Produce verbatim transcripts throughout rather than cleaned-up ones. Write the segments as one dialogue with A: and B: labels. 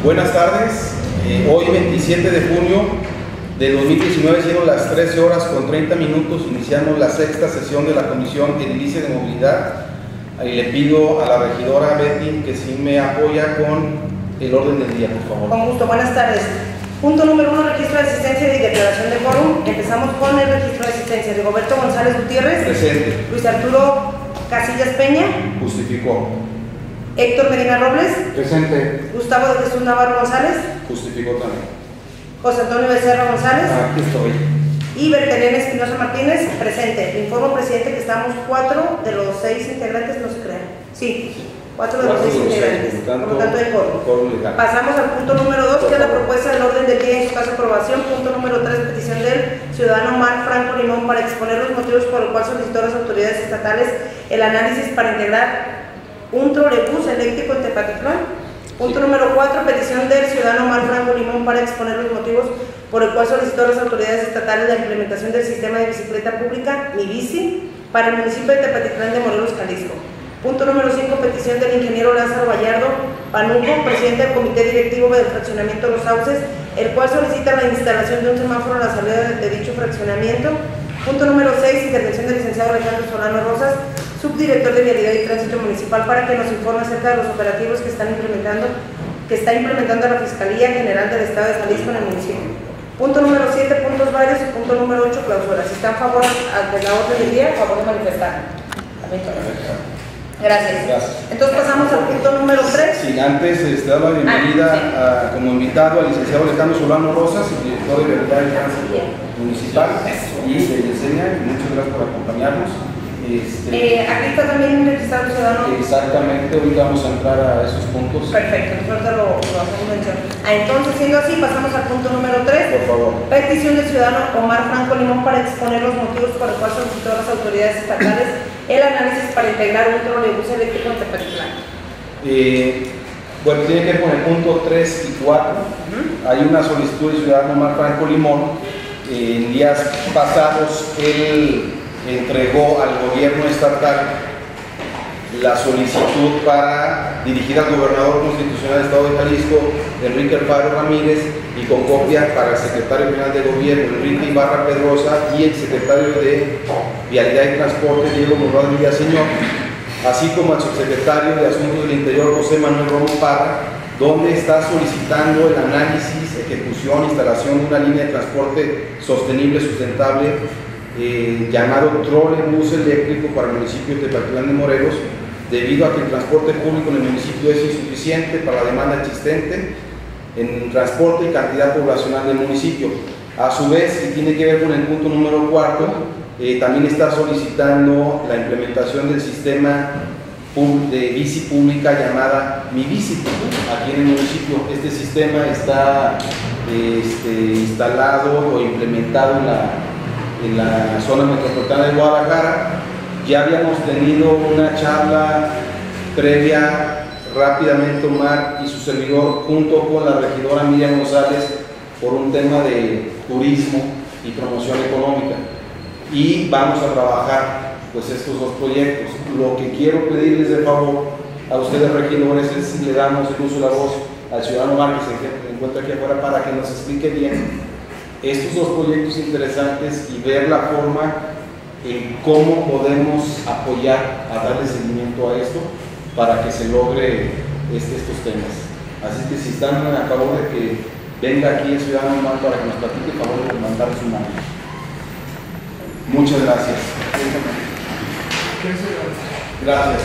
A: Buenas tardes, eh, hoy veintisiete de junio de dos mil diecinueve, siendo las trece horas con treinta minutos, iniciamos la sexta sesión de la Comisión Edilicia de Movilidad. Ahí le pido a la regidora Betty que sí me apoya con el orden del día, por favor.
B: Con gusto, buenas tardes. Punto número uno, registro de asistencia y declaración de quórum. Empezamos con el registro de asistencia. Rigoberto González Gutiérrez.
A: Presente.
B: Luis Arturo Casillas Peña.
A: Justificó.
B: Héctor Medina Robles.
A: Presente.
B: Gustavo de Jesús Navarro González.
A: Justificó también.
B: José Antonio Becerra González.
A: Aquí estoy.
B: Y Bertelén Espinosa Martínez. Presente. Le informo, presidente, que estamos cuatro de los seis integrantes, no se crean. Sí. Cuatro de los seis integrantes. Por lo tanto, hay quórum. Pasamos al punto número dos, que es la propuesta del orden del día en su caso aprobación. Punto número tres, petición del ciudadano Marc Franco Limón para exponer los motivos por los cuales solicitó a las autoridades estatales el análisis para integrar un trolebús eléctrico en Tepatitlán. Punto sí. Número cuatro, petición del ciudadano Marc Franco Limón para exponer los motivos por el cual solicitó a las autoridades estatales la implementación del sistema de bicicleta pública Mi Bici para el municipio de Tepatitlán de Morelos, Jalisco. Punto número cinco, petición del ingeniero Lázaro Gallardo Panuco, presidente del comité directivo del fraccionamiento Los Sauces, el cual solicita la instalación de un semáforo a la salida de dicho fraccionamiento. Punto número seis, intervención del licenciado Alejandro Solano Rosas, subdirector de Vialidad y Tránsito Municipal, para que nos informe acerca de los operativos que están implementando, que está implementando la Fiscalía General del Estado de Jalisco en el municipio. Punto número siete, puntos varios, y punto número ocho, clausuras. Si está a favor de la orden del día, a favor de manifestar. Gracias. Gracias. Entonces pasamos al punto número tres.
A: Sí, antes este, dar la bienvenida ah, sí. a, como invitado al licenciado Alejandro Solano Rosas, el director de Vialidad y Tránsito Municipal y de Yesenia. Muchas gracias por acompañarnos. Este,
B: eh, aquí está también registrado el ciudadano.
A: Exactamente, hoy vamos a entrar a esos puntos.
B: Perfecto, nosotros lo, lo hacemos mención. Ah, entonces, siendo así, pasamos al punto número tres.
A: Por favor.
B: Petición del ciudadano Omar Franco Limón para exponer los motivos por los cuales solicitó a las autoridades estatales el análisis para integrar un trolebús eléctrico en Tepatitlán.
A: Eh, bueno, tiene que ver con el punto tres y cuatro. Uh-huh. Hay una solicitud del ciudadano Omar Franco Limón. Eh, en días pasados, él entregó al gobierno estatal la solicitud para dirigir al gobernador constitucional del Estado de Jalisco, Enrique Alfaro Ramírez, y con copia para el secretario general de gobierno, Enrique Ibarra Pedrosa, y el secretario de Vialidad y Transporte, Diego Morral Villaseñor, así como al subsecretario de Asuntos del Interior, José Manuel Romo Parra, donde está solicitando el análisis, ejecución, instalación de una línea de transporte sostenible, sustentable, Eh, llamado trolebús eléctrico para el municipio de Tepatitlán de Morelos, debido a que el transporte público en el municipio es insuficiente para la demanda existente en transporte y cantidad poblacional del municipio. A su vez, y tiene que ver con el punto número cuarto, eh, también está solicitando la implementación del sistema de bici pública llamada Mi Bici aquí en el municipio. Este sistema está este, instalado o implementado en la en la zona metropolitana de Guadalajara. Ya habíamos tenido una charla previa rápidamente Omar y su servidor junto con la regidora Miriam González por un tema de turismo y promoción económica, y vamos a trabajar pues estos dos proyectos. Lo que quiero pedirles de favor a ustedes regidores es si le damos el uso de la voz al ciudadano Omar, que se encuentra aquí afuera, para que nos explique bien estos dos proyectos interesantes y ver la forma en cómo podemos apoyar a darle seguimiento a esto para que se logre este, estos temas. Así que si están a favor de que venga aquí el ciudadano Omar para que nos platique, a favor de mandar su mano. Muchas gracias. Gracias.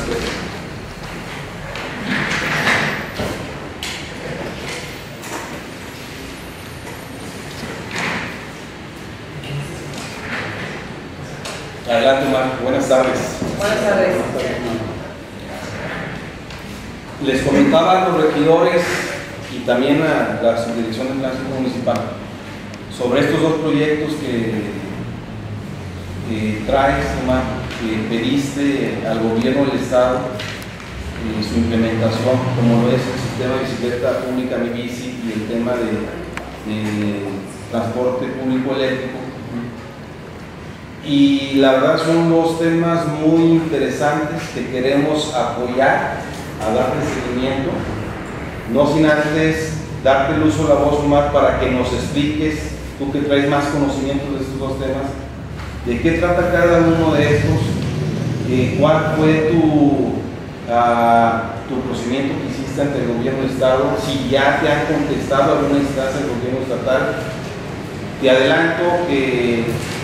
A: Adelante, Omar. Buenas tardes.
B: Buenas tardes.
A: Les comentaba a los regidores y también a la subdirección de tránsito municipal sobre estos dos proyectos que, que traes, Omar, que pediste al gobierno del estado, eh, su implementación, como lo es el sistema de bicicleta pública Mi Bici y el tema de, de transporte público eléctrico. Y la verdad son dos temas muy interesantes que queremos apoyar, a darle seguimiento, no sin antes darte el uso de la voz, Omar, para que nos expliques, tú que traes más conocimientos de estos dos temas, de qué trata cada uno de estos, eh, cuál fue tu, uh, tu procedimiento que hiciste ante el gobierno del Estado, si ya te han contestado alguna instancia del gobierno estatal. Te adelanto que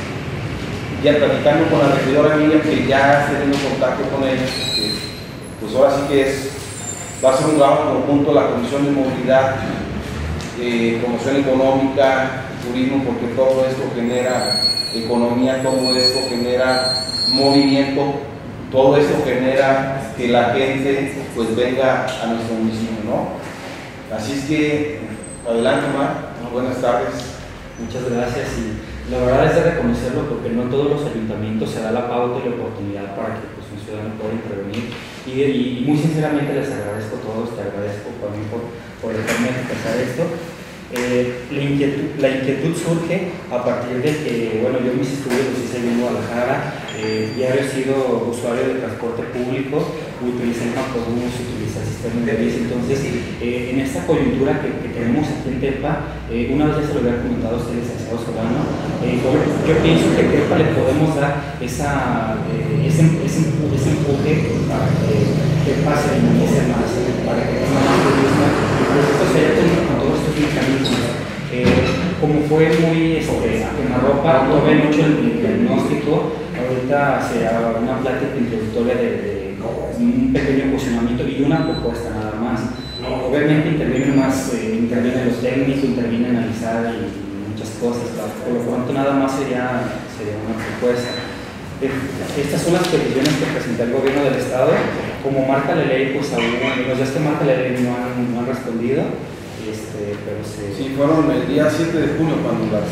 A: ya platicando con la regidora Miriam, que ya has tenido contacto con ellos, que, pues ahora sí que es, va a ser un trabajo conjunto la Comisión de Movilidad, eh, Promoción Económica, Turismo, porque todo esto genera economía, todo esto genera movimiento, todo esto genera que la gente pues venga a nuestro municipio, ¿no? Así es que, adelante, Omar, buenas tardes.
C: Muchas gracias, y la verdad es de reconocerlo porque no en todos los ayuntamientos se da la pauta y la oportunidad para que pues, un ciudadano pueda intervenir, y, y, y muy sinceramente les agradezco a todos, te agradezco también por, por dejarme expresar esto. Eh, la, inquietud, la inquietud surge a partir de que, bueno, yo mis estudios los hice en Guadalajara, eh, ya he sido usuario de transporte público, utilicé el autobús, utilicé el sistema de bici. Entonces, eh, en esta coyuntura que, que tenemos aquí en Tepa, eh, una vez ya se lo había comentado a usted, licenciado Solano, eh, yo, yo pienso que a Tepa le podemos dar esa, eh, ese, ese, ese empuje para que Tepa se dinamice más, para que tenga más turismo, y pues esto sería con, con todos estos mecanismos. Eh, como fue muy este, a quemarropa, no ven mucho el diagnóstico, ahorita se hará una plática introductoria de, de un pequeño posicionamiento y una propuesta nada más. Obviamente intervienen más, eh, intervienen los técnicos, intervienen analizar y muchas cosas, por lo tanto nada más sería, sería una propuesta. Eh, estas son las peticiones que presentó el gobierno del estado. Como marca la ley, pues aún los días que marca la ley no han, no han respondido, este, pero se...
A: Sí, fueron el día siete de junio cuando las,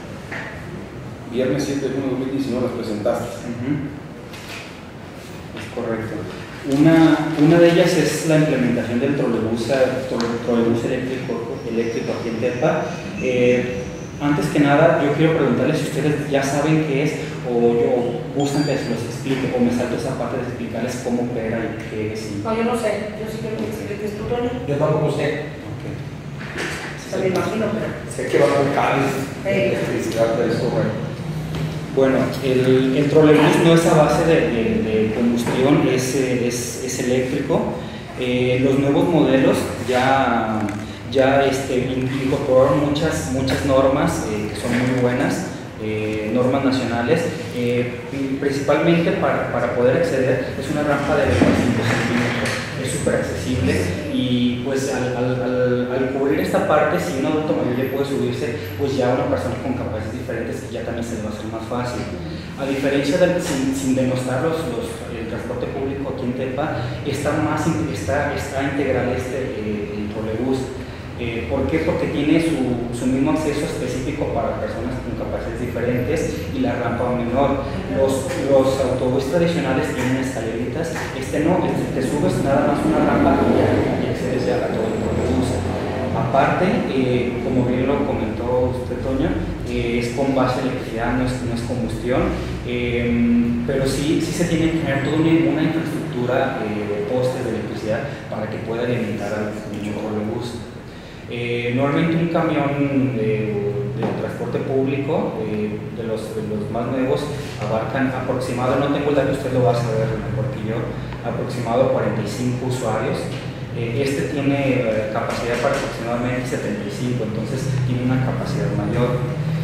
A: viernes siete de junio de dos mil diecinueve las presentaste.
C: Uh-huh. Es correcto. Una, una de ellas es la implementación del trolebús, trolebús eléctrico, eléctrico aquí en Tepa. Eh, antes que nada, yo quiero preguntarles si ustedes ya saben qué es, o yo gustan que se los explique, o me salto esa parte de explicarles cómo opera y qué es. Y...
B: No, yo no sé, yo sí quiero que me expliques tú, Tony.
D: Yo tampoco sé.
C: Okay.
B: Se me imagino, pero...
D: Sé que van a haber cables de
A: electricidad, de eso, bueno.
C: Bueno, el, el trolebús no es a base de, de, de combustión, es, es, es eléctrico. Eh, los nuevos modelos ya, ya este, incorporaron muchas, muchas normas eh, que son muy buenas, eh, normas nacionales, eh, principalmente para, para poder acceder. Es una rampa de veinticinco centímetros, es súper accesible, y pues al, al, al, al cubrir esta parte, si un adulto mayor ya puede subirse, pues ya una persona con capacidades diferentes ya también se le va a hacer más fácil. A diferencia del, sin, sin denostar los, los, el transporte público aquí en Tepa, está, más, está, está integral este, eh, el trolebús. Eh, ¿Por qué? Porque tiene su, su mismo acceso específico para personas con capacidades diferentes y la rampa menor. Los, los autobuses tradicionales tienen escaleritas, este no, te subes nada más una rampa y ya, ya accedes ya a todo el trolebús. Aparte, eh, como bien lo comentó usted, Toño, eh, es con base de electricidad, no es, no es combustión, eh, pero sí, sí se tiene que generar toda una, una infraestructura eh, de postes de electricidad para que pueda alimentar al mismo trolebús. Eh, normalmente un camión de, de transporte público, eh, de, los, de los más nuevos, abarcan aproximado, no tengo el dato, usted lo va a saber mejor que yo, aproximado cuarenta y cinco usuarios. Eh, este tiene eh, capacidad para aproximadamente setenta y cinco, entonces tiene una capacidad mayor.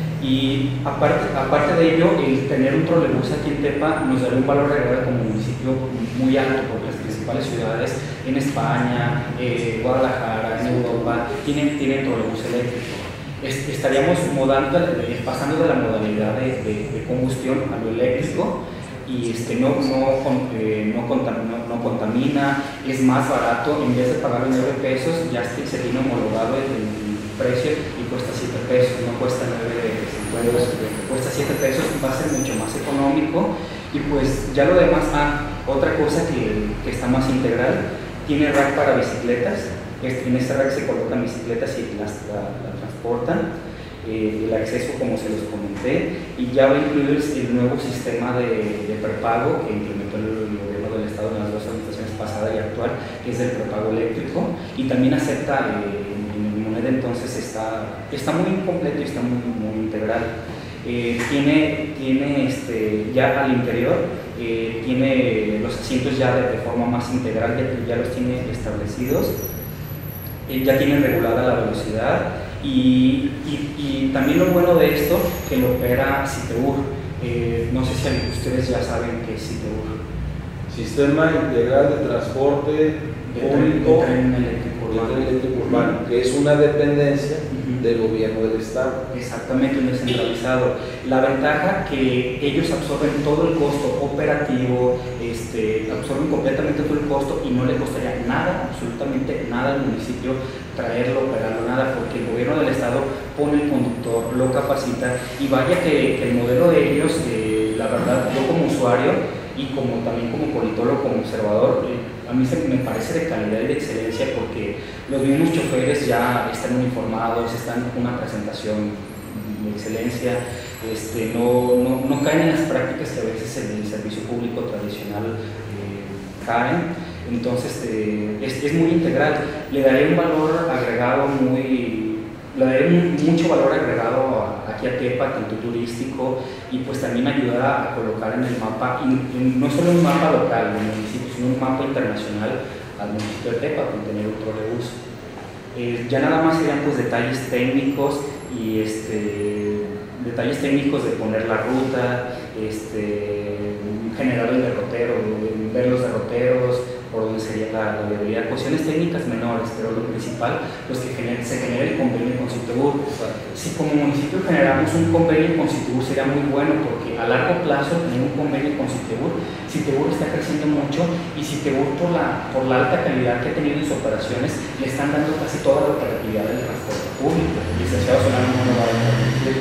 C: Y aparte, aparte de ello, el tener un trolebús aquí en Tepa nos dará un valor agregado como municipio muy alto, porque las principales ciudades en España, eh, Guadalajara, en Europa, tienen, tienen trolebús eléctrico. Es, estaríamos modando, pasando de la modalidad de, de, de combustión a lo eléctrico, y este, no, no, eh, no, contamina, no contamina, es más barato. En vez de pagar nueve pesos, ya se tiene homologado el, el precio y cuesta siete pesos, no cuesta nueve cincuenta, cuesta siete pesos, va a ser mucho más económico. Y pues ya lo demás, ah, otra cosa que, que está más integral, tiene rack para bicicletas. En este rack se colocan bicicletas y las, la, la transportan. Eh, el acceso, como se los comenté, y ya va a incluir el nuevo sistema de, de prepago que implementó el gobierno del estado en las dos administraciones pasada y actual, que es el prepago eléctrico, y también acepta eh, en, en Alameda, entonces está, está muy completo y está muy, muy integral. Eh, tiene tiene este, ya al interior, eh, tiene los asientos ya de, de forma más integral, ya, ya los tiene establecidos, eh, ya tiene regulada la velocidad y, y, y también lo bueno de esto, que lo opera Citeur. Eh, no sé si ustedes ya saben qué es Citeur.
A: Sistema Integral de Transporte Público
C: de tren eléctrico urbano,
A: eléctrico urbano, que es una dependencia uh-huh. del gobierno del estado.
C: Exactamente, un descentralizado. La ventaja que ellos absorben todo el costo operativo, este, absorben completamente todo el costo y no le costaría nada, absolutamente nada al municipio traerlo, operarlo, nada, porque el gobierno del estado pone el conductor, lo capacita y vaya que, que el modelo de ellos, eh, la verdad, yo como usuario y como también como politólogo, como observador, eh, a mí se me parece de calidad y de excelencia porque los mismos choferes ya están uniformados, están con una presentación de excelencia, este, no, no, no caen en las prácticas que a veces en el servicio público tradicional eh, caen, entonces eh, es, es muy integral, le daré un valor agregado muy... Le daré mucho valor agregado a, aquí a Tepa, tanto turístico, y pues también ayudar a colocar en el mapa, y, y no solo un mapa local del municipio, sino un mapa internacional al municipio de Tepa, con tener un trolebús. Eh, ya nada más serían pues detalles técnicos y este, detalles técnicos de poner la ruta, este, generar el derrotero, ver los derroteros, por donde sería la, la viabilidad, cuestiones técnicas menores, pero lo principal, pues que genere, se genere el convenio con Citeur. Si como municipio generamos un convenio con Citeur sería muy bueno, porque a largo plazo tener un convenio con Citeur, Citeur está creciendo mucho y Citeur por la, por la alta calidad que ha tenido en sus operaciones le están dando casi toda la operatividad del transporte público. El licenciado Solano no lo va a permitir.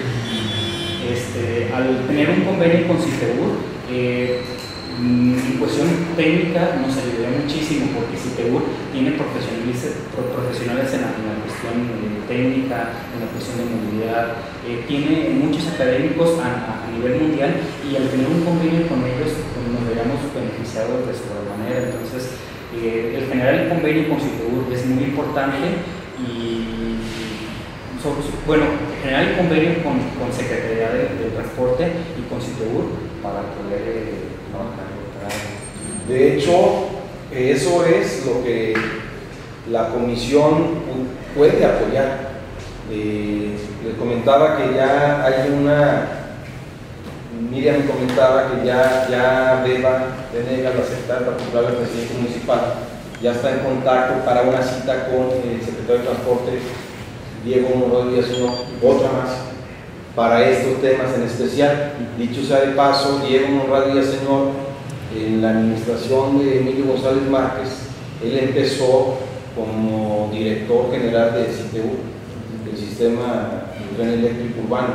C: Este, al tener un convenio con Citeur, eh, en cuestión técnica nos ayudaría muchísimo porque Citeur tiene profesionales, profesionales en la, en la cuestión eh, técnica, en la cuestión de movilidad, eh, tiene muchos académicos a, a nivel mundial y al tener un convenio con ellos pues nos veríamos beneficiados de sobremanera. Entonces eh, el generar el convenio con Citeur es muy importante y so, bueno, generar el convenio con, con Secretaría de, de Transporte y con Citeur para poder eh, trabajar.
A: De hecho, eso es lo que la comisión puede apoyar. Eh, les comentaba que ya hay una, Miriam me comentaba que ya, ya Beba Venegas, la secretaria particular del presidente municipal, ya está en contacto para una cita con el secretario de Transporte, Diego Monroy Díaz, otra más, para estos temas en especial. Dicho sea de paso, Diego Monroy Díaz, señor, en la administración de Emilio González Márquez, él empezó como director general de Citeur, del sistema del tren eléctrico urbano.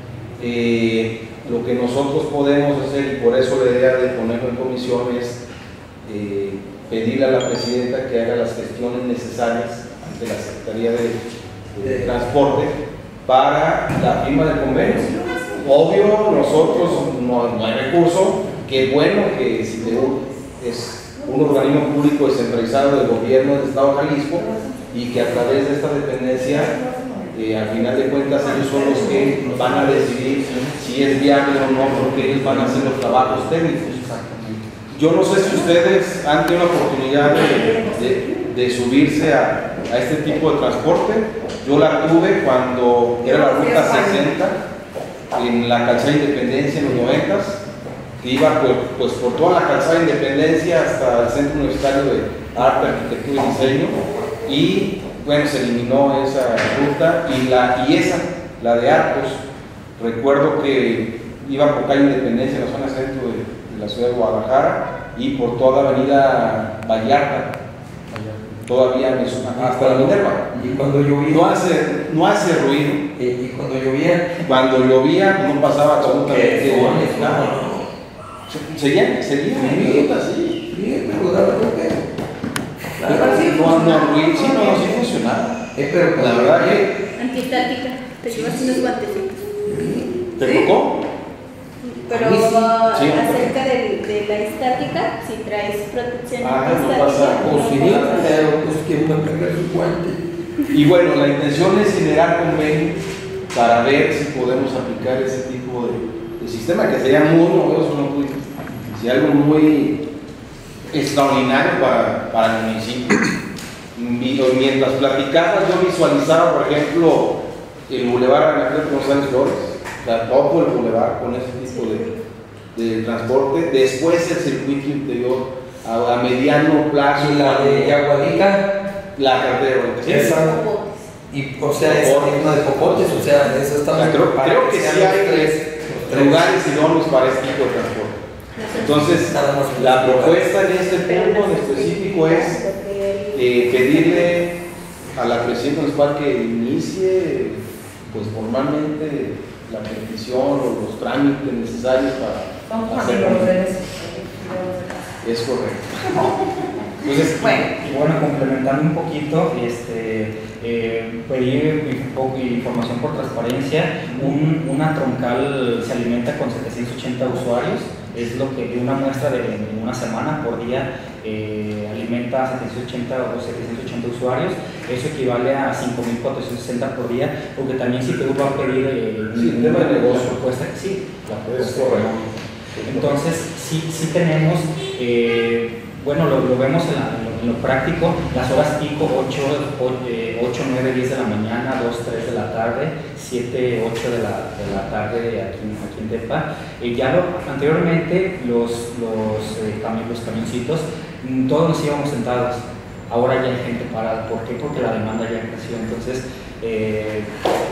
A: Eh, lo que nosotros podemos hacer, y por eso la idea de ponerlo en comisión, es eh, pedirle a la presidenta que haga las gestiones necesarias ante la Secretaría de, de Transporte para la firma del convenio. Obvio, nosotros no, no hay recurso. Qué bueno que Citeur es un organismo público descentralizado del gobierno del estado de Jalisco y que a través de esta dependencia, eh, al final de cuentas, ellos son los que van a decidir si es viable o no, porque ellos van a hacer los trabajos técnicos. Yo no sé si ustedes han tenido la oportunidad de, de, de subirse a, a este tipo de transporte. Yo la tuve cuando era la ruta sesenta en la calzada Independencia en los noventas, que iba pues, pues por toda la calzada Independencia hasta el Centro Universitario de Arte, Arquitectura y Diseño, y bueno, se eliminó esa ruta y, la, y esa, la de Arcos, recuerdo que iba por calle Independencia en la zona centro de, de la ciudad de Guadalajara y por toda la avenida Vallarta, todavía me suena, hasta la Minerva.
D: Y cuando llovía,
A: no hace, no hace ruido.
D: Y, y cuando llovía,
A: cuando llovía no pasaba absolutamente
D: nada.
A: Seguían, seguían,
D: sí, así, sí, pero daba toque.
A: Claro, no, no, ruido, sí, no, sí funcionaba.
D: Eh, pero
A: la verdad que.
E: Antiestática, te llevas unos guantecitos.
A: ¿Te tocó?
E: Pero
A: Sí,
E: acerca de, de la estática, si traes protección
A: ah,
E: antiestática.
A: No pasa.
D: Pues sí, pero pues que uno tenga su guante.
A: Y bueno, la intención es generar convenio para ver si podemos aplicar ese tipo de, de sistema, que sería muy novedoso, ¿no? Si algo muy extraordinario para, para el municipio. Mientras platicaba, yo visualizaba, por ejemplo, el Boulevard Anacleto González Flores, o sea, todo el Boulevard con ese tipo de, de transporte, después el circuito interior a, a mediano plazo.
D: Y la de Yagualica,
A: la carretera, ¿sí?
D: Y, o sea, es una de Popotes, o sea, eso está.
A: O sea, creo, creo que sí hay tres lugares idóneos para este tipo de transporte. Entonces, la propuesta en este punto en específico es eh, pedirle a la presidenta municipal que inicie pues formalmente la petición o los trámites necesarios para hacer. Es correcto. Entonces,
C: bueno, y bueno, complementando un poquito, este, eh, pedir un poco de información por transparencia. Un, una troncal se alimenta con setecientos ochenta usuarios, es lo que una muestra de en una semana por día eh, alimenta a setecientos ochenta o setecientos ochenta usuarios. Eso equivale a cinco mil cuatrocientos sesenta por día, porque también si te va a pedir eh,
A: sí,
C: un
A: tema de negocio,
C: propuesta que sí, la
A: propuesta económica.
C: Entonces, sí, sí tenemos, eh, bueno, lo, lo vemos en, la, en, lo, en lo práctico, las horas pico, ocho, nueve, diez de la mañana, dos, tres de la tarde, siete, ocho de la, de la tarde aquí, aquí en Tepa. Eh, ya lo, anteriormente los, los, eh, cami los camioncitos, todos nos íbamos sentados, ahora ya hay gente parada. ¿Por qué? Porque la demanda ya creció, entonces eh,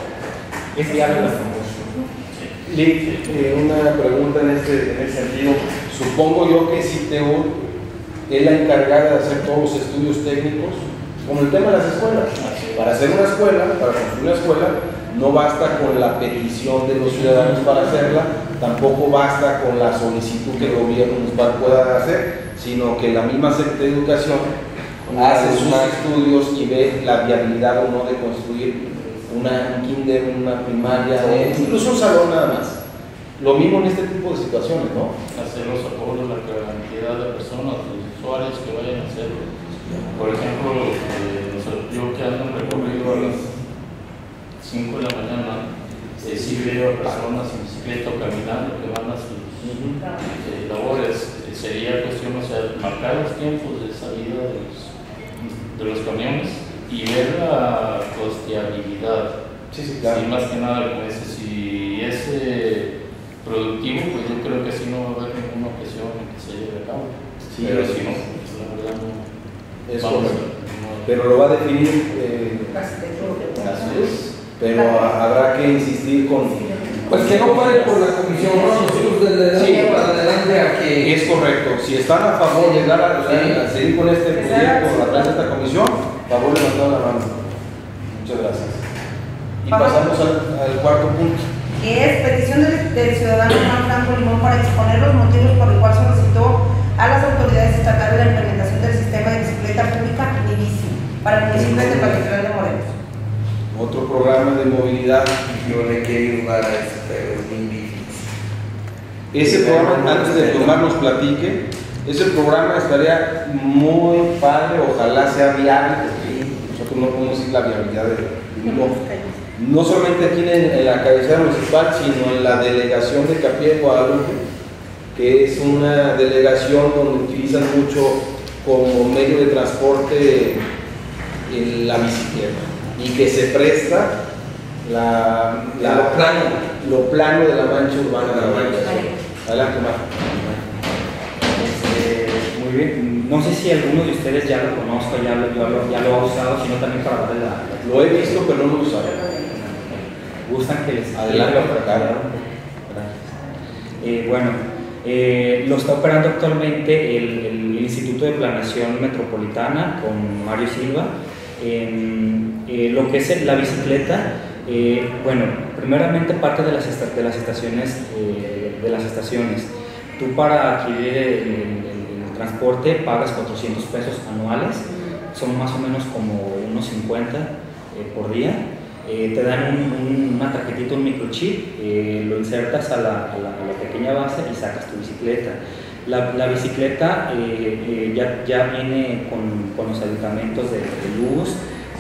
C: es viable la promoción.
A: Lick, eh, una pregunta en este, en este sentido. Supongo yo que C T U es la encargada de hacer todos los estudios técnicos, como el tema de las escuelas. Para hacer una escuela, para construir una escuela, no basta con la petición de los ciudadanos para hacerla, tampoco basta con la solicitud que el gobierno municipal pueda hacer, sino que la misma Secretaría de Educación hace sus estudios y ve la viabilidad o no de construir una, un kinder, una primaria, o incluso un salón nada más. Lo mismo en este tipo de situaciones, ¿no?
F: Hacer los apoyos, la cantidad de personas, los usuarios que vayan a hacerlo. Por ejemplo, eh, yo que ando en recorrido a las cinco de la mañana, eh, sí veo a personas en bicicleta o caminando que van a sus eh, labores. Eh, sería cuestión, o sea, marcar los tiempos de salida de los, de los camiones y ver la costeabilidad.
A: Sí, sí, claro.
F: Sí, más que nada, como dice, si es eh, productivo, pues yo creo que así no va a haber ninguna objeción en que se lleve a cabo.
A: Sí,
F: pero
A: sí,
F: si no,
A: sí.
F: pues la verdad no.
A: Es
F: vamos
A: correcto.
F: a- no-
A: Pero lo va a definir, eh,
F: Así es.
A: pero habrá que insistir con.
D: Pues que no pare por la comisión, ¿no? Nosotros le damos
A: Sí.
D: para adelante a que.
A: Es correcto. Si están a favor de dar a,
D: Sí.
A: a seguir con este proyecto a través de esta comisión, favor de levantar la mano. Muchas gracias. Y
B: Vamos.
A: pasamos al, al cuarto punto.
B: Que es petición del, del ciudadano Juan Franco Limón para exponer los motivos por los cuales solicitó a las autoridades estatales la implementación del sistema de bicicleta pública Nibici para el municipio de Tepatitlán de Morelos.
A: Otro programa de movilidad.
D: Yo le quiero jugar a ese, pero es muy difícil.
A: Ese programa, antes de que Omar nos platique, ese programa estaría muy padre, ojalá sea viable, porque nosotros no podemos decir la viabilidad de no, no solamente aquí en, en la cabecera municipal, sino en la delegación de Capié de Guadalupe, que es una delegación donde utilizan mucho como medio de transporte en la bicicleta y que se presta la, la-
D: Lo plano.
A: lo plano de la mancha urbana de la mancha. Adelante, Omar.
C: Este, muy bien, no sé si alguno de ustedes ya lo conozca, ya lo, ya lo, ya lo ha usado, sino también para darle la...
A: Lo he visto, pero no lo he usado.
C: ¿Gustan que les
A: Adelante,
C: explique?
A: por acá.
C: Gracias. Eh, bueno, eh, lo está operando actualmente el, el Instituto de Planeación Metropolitana con Mario Silva. En, eh, lo que es la bicicleta, eh, bueno, primeramente parte de las, esta, de las estaciones, eh, de las estaciones. Tú para adquirir el, el, el transporte pagas cuatrocientos pesos anuales, son más o menos como unos cincuenta eh, por día. Eh, te dan un, un, una tarjetita, un microchip, eh, lo insertas a la, a, la, a la pequeña base y sacas tu bicicleta. La, la bicicleta eh, eh, ya, ya viene con, con los aditamentos de, de luz,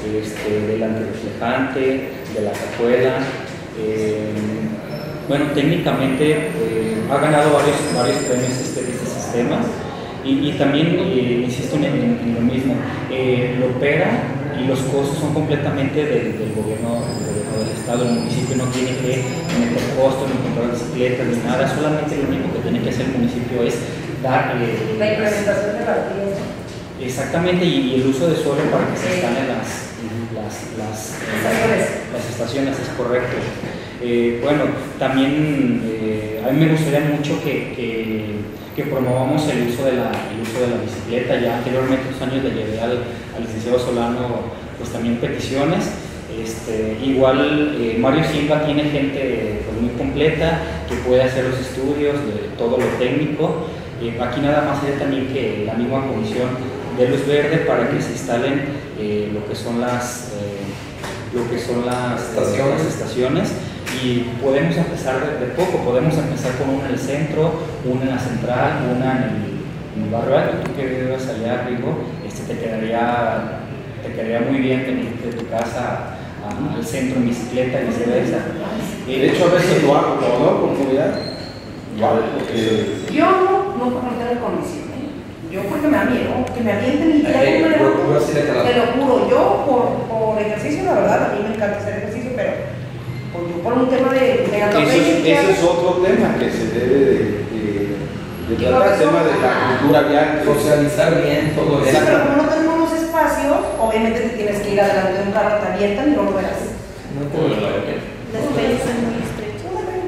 C: este, del antirreflejante, de la cajuela. Eh, bueno, técnicamente eh, ha ganado varios, varios premios este, este sistema y, y también, eh, insisto en, en, en lo mismo, eh, lo opera y los costos son completamente del, del, gobierno, del gobierno del estado. El municipio no tiene que meter costos, ni comprar bicicletas, ni nada, solamente lo único que tiene que hacer el municipio es dar eh,
B: la implementación de la pieza.
C: Exactamente, y, y el uso de suelo para que se instalen las, las, las,
B: estaciones.
C: Eh, las estaciones, es correcto. Eh, bueno, también eh, a mí me gustaría mucho que, que, que promovamos el uso, de la, el uso de la bicicleta. Ya anteriormente, dos años le llevé al, al licenciado Solano pues también peticiones. Este, igual eh, Mario Silva tiene gente pues, muy completa que puede hacer los estudios de todo lo técnico. Eh, aquí nada más sería también que la misma comisión de luz verde para que se instalen eh, lo que son las eh, lo que son las estaciones. las estaciones y podemos empezar de, de poco, podemos empezar con una en el centro, una en la central, una en el, en el barrio alto. Tú que vives allá, Rigo, este, te quedaría te quedaría muy bien venir de tu casa a, a, al centro en bicicleta y viceversa.
A: Eh, de hecho a veces lo hago, ¿no? Por comodidad.
B: Porque... Yo no, no por no tener condición, ¿eh? Yo porque me da miedo, que me avienten y ya eh, me levanto. Te lo juro, yo por, por ejercicio, la verdad, a mí me encanta hacer ejercicio, pero por, por un tema de, de
A: anatomía. Ese es otro tema que se debe de, de, de tratar, el tema de la cultura vial,
D: socializar bien todo
B: eso.
D: eso.
B: Sí, pero como no tenemos los espacios, obviamente te tienes que ir adelante de un carro, te avientan y no lo verás.
D: No te lo verás.
E: Las calles son muy estrechas.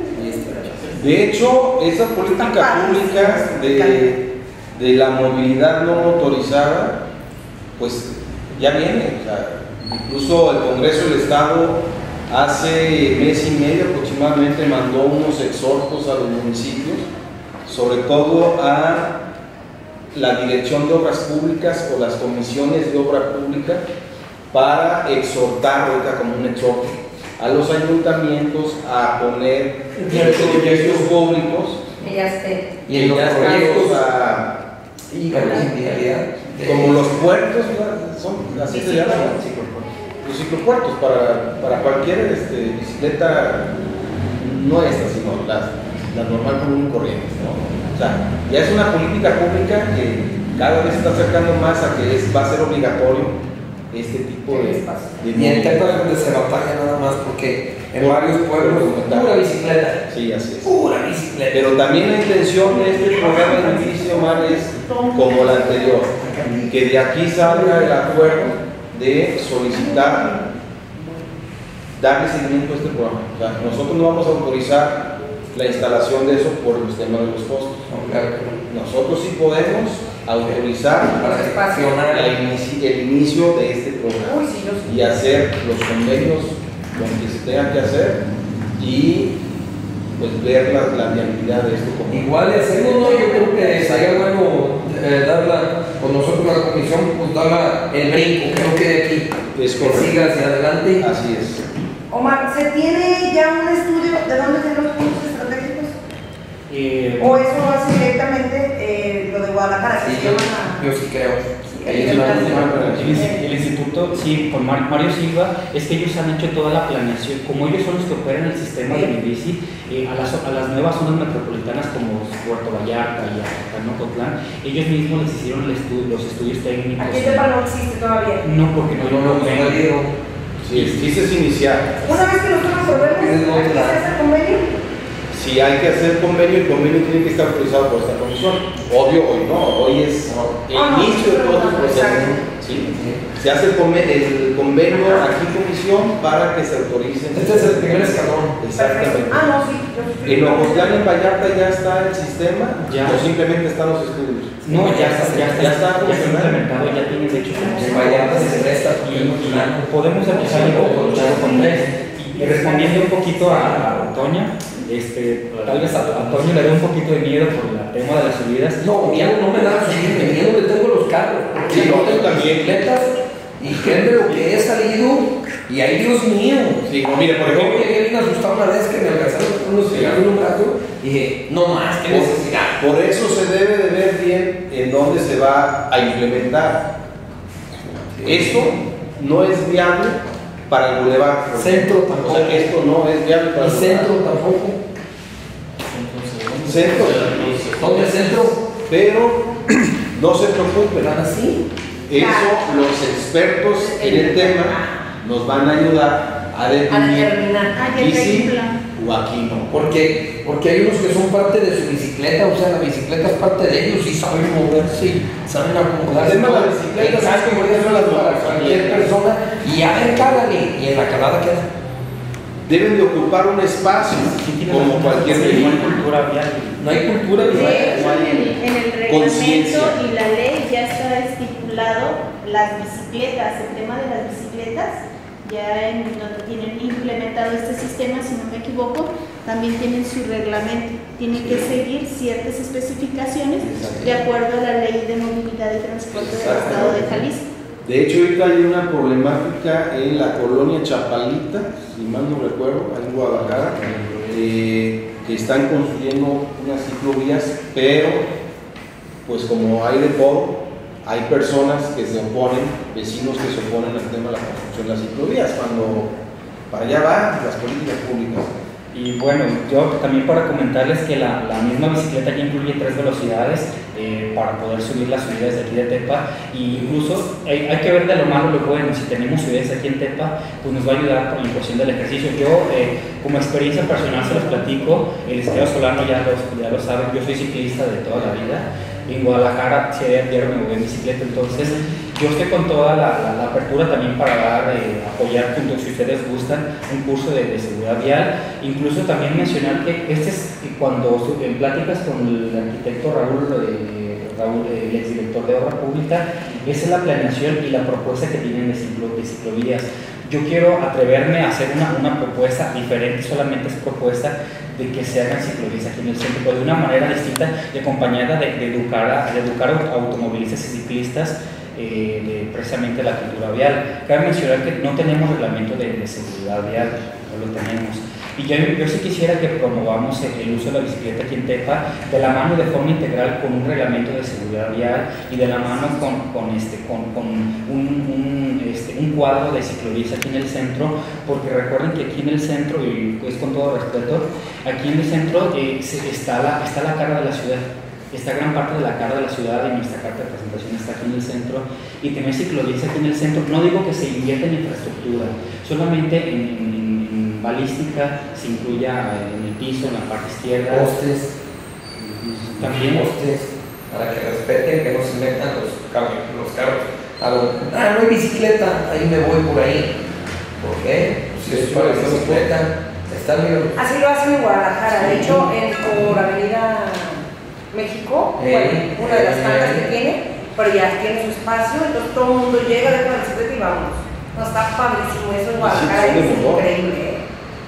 A: De hecho, esa política pública de, de la movilidad no motorizada, pues ya viene. O sea, incluso el Congreso del Estado hace mes y medio aproximadamente mandó unos exhortos a los municipios, sobre todo a la Dirección de Obras Públicas o las comisiones de obra pública, para exhortar, ahorita como un exhorto, a los ayuntamientos a poner edificios públicos
B: y
A: en los proyectos a,
D: y
A: como los puertos, son, así se llaman, los ciclopuertos, para, para cualquier este, bicicleta, no esta, sino la, la normal común y corriente, ¿no? O sea, ya es una política pública que cada vez se está acercando más a que es, va a ser obligatorio este tipo de,
D: de y en Tepa donde se batalla nada más porque en por, varios pueblos pura bicicleta.
A: Sí, así es.
D: Pura bicicleta.
A: Pero también la intención de este programa de edificio Omar es como la anterior, que de aquí salga el acuerdo de solicitar darle seguimiento a este programa. O sea, nosotros no vamos a autorizar la instalación de eso por los temas de los costos. Nosotros sí podemos autorizar
D: para gestionar
A: el inicio de este programa y hacer los convenios con que se tengan que hacer y pues ver la, la viabilidad de esto. Como
D: igual de hacerlo, yo creo que sería bueno eh, darla con nosotros la comisión, pues darla el brinco, que no quede aquí,
A: es
D: que siga hacia adelante.
A: Así es.
B: Omar, ¿se tiene ya un estudio de dónde están los puntos estratégicos?
C: Eh,
B: ¿O eso lo hace directamente eh, lo de Guadalajara?
D: Sí, yo, yo sí creo.
C: Sí, el, el, el, el instituto, sí, con Mario Silva, es que ellos han hecho toda la planeación, como ellos son los que operan el sistema de Bici, eh, a, las, a las nuevas zonas metropolitanas como Puerto Vallarta y Acanocotlán, ellos mismos les hicieron el estu los estudios técnicos.
B: ¿Aquí en Tepa no existe todavía?
C: No, porque no, no lo
A: ven. Sí, sí es iniciar.
B: Una vez que nosotros aprobemos, ¿hay que hacer convenio?
A: Si hay que hacer convenio, el convenio tiene que estar autorizado por esta comisión. Obvio, hoy no, hoy es el
B: oh, no,
A: inicio de todo el proceso.
B: ¿Sí?
A: Se hace el convenio, el convenio aquí en comisión para que se autoricen.
D: Este es el primer escalón.
A: Exactamente.
B: Ah, no, sí.
A: En Ocotlán, en Vallarta ya está el sistema,
C: ya.
A: O simplemente están los estudios.
C: No, ya está, ya está, ya está, ya está implementado, ya tiene de hecho.
D: En Vallarta se presta
C: y, y podemos empezar con, con tres. Y respondiendo un poquito a, a Toña, este, tal vez a, a Toño le dé un poquito de miedo por el tema de las subidas.
D: No, miedo no me da subir, miedo le tengo los carros.
A: Sí, no, yo también.
D: Bicicletas, y créeme lo que he salido, y ahí Dios mío.
A: Sí, no, mire, por ejemplo.
D: Yo llegué bien asustado una vez que me alcanzaron unos cigarros en un brazo, y dije, no más, que necesidad.
A: Por eso se debe de ver bien en dónde se va a implementar. Esto no es viable para el bulevar.
D: Centro tampoco.
A: O sea, esto no es viable para
D: el
A: el
D: centro tampoco.
A: Centro.
D: ¿Dónde es centro?
A: Pero no se preocupen.
D: ¿Así?
A: Eso los expertos en el tema nos van a ayudar a definir y si o aquí no.
D: Porque, porque hay unos que son parte de su bicicleta, o sea, la bicicleta es parte de ellos y saben moverse y saben acomodarse.
A: El tema de la bicicleta es como
D: para cualquier persona y a ver, cálale, y en la calada queda.
A: Deben de ocupar un espacio como cualquier
C: sí,
A: vehículo.
C: no hay cultura vial.
D: No hay cultura
E: De
D: vial.
E: hecho, en el, en el
A: Conciencia.
E: reglamento y la ley ya está estipulado las bicicletas, el tema de las bicicletas, ya en donde tienen implementado este sistema, si no me equivoco, también tienen su reglamento, tienen que seguir ciertas especificaciones de acuerdo a la ley de movilidad y transporte del estado de Jalisco.
A: De hecho, ahorita hay una problemática en la colonia Chapalita, si mal no recuerdo, en Guadalajara, eh, que están construyendo unas ciclovías, pero pues como hay de todo, hay personas que se oponen, vecinos que se oponen al tema de la construcción de las ciclovías, cuando para allá van las políticas públicas.
C: Y bueno, yo también para comentarles que la, la misma bicicleta ya incluye tres velocidades eh, para poder subir las subidas de aquí de Tepa, y incluso hay, hay que ver de lo malo lo bueno. Si tenemos subidas aquí en Tepa, pues nos va a ayudar por la cuestión del ejercicio. Yo eh, como experiencia personal se los platico, el licenciado Solano ya lo, ya lo sabe, yo soy ciclista de toda la vida. En Guadalajara, si ayer me voy en bicicleta, entonces yo estoy con toda la, la, la apertura también para dar, eh, apoyar junto, si ustedes gustan, un curso de, de seguridad vial. Incluso también mencionar que este es cuando en pláticas con el arquitecto Raúl, eh, Raúl el exdirector de Obra Pública, esa es la planeación y la propuesta que tienen de, ciclo, de ciclovías. Yo quiero atreverme a hacer una, una propuesta diferente, solamente es propuesta de que se hagan ciclovías aquí en el centro, pero de una manera distinta y acompañada de, de, educar, a, de educar a automovilistas y ciclistas eh, de precisamente la cultura vial. Cabe mencionar que no tenemos reglamento de, de seguridad vial, no lo tenemos. Y yo, yo sí quisiera que promovamos el, el uso de la bicicleta aquí en Tepa de la mano de forma integral con un reglamento de seguridad vial y de la mano con, con, este, con, con un, un, este, un cuadro de ciclovías aquí en el centro, porque recuerden que aquí en el centro, y pues con todo respeto, aquí en el centro eh, está, la, está la cara de la ciudad. Esta gran parte de la cara de la ciudad y nuestra carta de presentación está aquí en el centro, y tener ciclovías aquí en el centro, no digo que se invierta en infraestructura, solamente en, en, en balística se incluya en el piso, en la parte izquierda.
D: Postes.
C: También
D: postes, para que respeten, que no se metan los, los carros. A lo, ah, no hay bicicleta, ahí me voy por ahí. ¿Por qué? Pues si es para la bicicleta, está bien.
B: Así lo hacen en Guadalajara, de hecho, en, por Avenida México,
D: Eh,
B: bueno, una de las
D: eh,
B: tantas
D: eh.
B: que tiene, pero ya tiene su espacio, entonces todo el mundo llega, deja la bicicleta y vámonos. No, está padrísimo eso en Guadalajara,
A: Sí, sí,
B: es
A: de motor.
B: increíble. ¿eh?